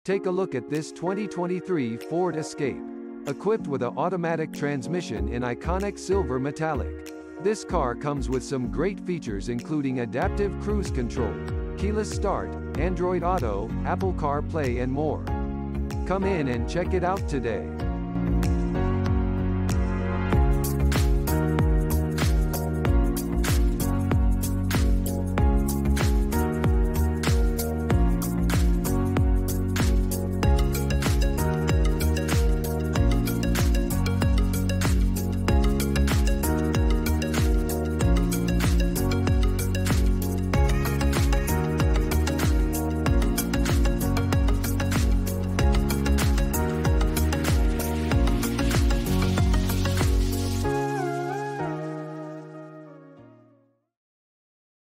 Take a look at this 2023 Ford Escape. Equipped with an automatic transmission in iconic silver metallic. This car comes with some great features including adaptive cruise control, keyless start, Android Auto, Apple CarPlay and more. Come in and check it out today.